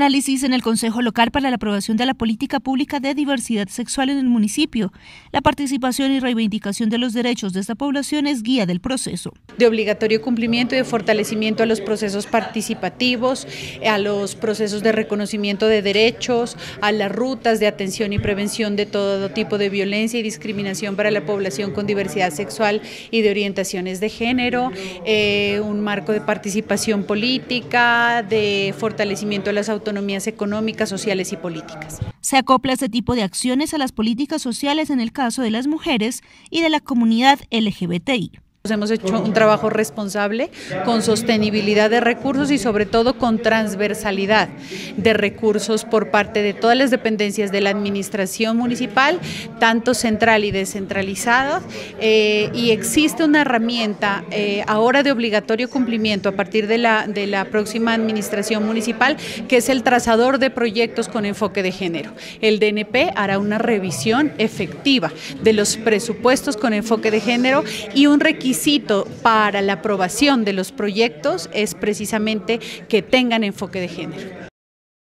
Análisis en el Consejo Local para la aprobación de la política pública de diversidad sexual en el municipio. La participación y reivindicación de los derechos de esta población es guía del proceso. De obligatorio cumplimiento y de fortalecimiento a los procesos participativos, a los procesos de reconocimiento de derechos, a las rutas de atención y prevención de todo tipo de violencia y discriminación para la población con diversidad sexual y de orientaciones de género, un marco de participación política, de fortalecimiento de las autonomías económicas, sociales y políticas. Se acopla este tipo de acciones a las políticas sociales en el caso de las mujeres y de la comunidad LGBTI. Hemos hecho un trabajo responsable con sostenibilidad de recursos y sobre todo con transversalidad de recursos por parte de todas las dependencias de la administración municipal, tanto central y descentralizada, y existe una herramienta ahora de obligatorio cumplimiento a partir de la próxima administración municipal, que es el trazador de proyectos con enfoque de género. El DNP hará una revisión efectiva de los presupuestos con enfoque de género y un requisito para la aprobación de los proyectos es precisamente que tengan enfoque de género.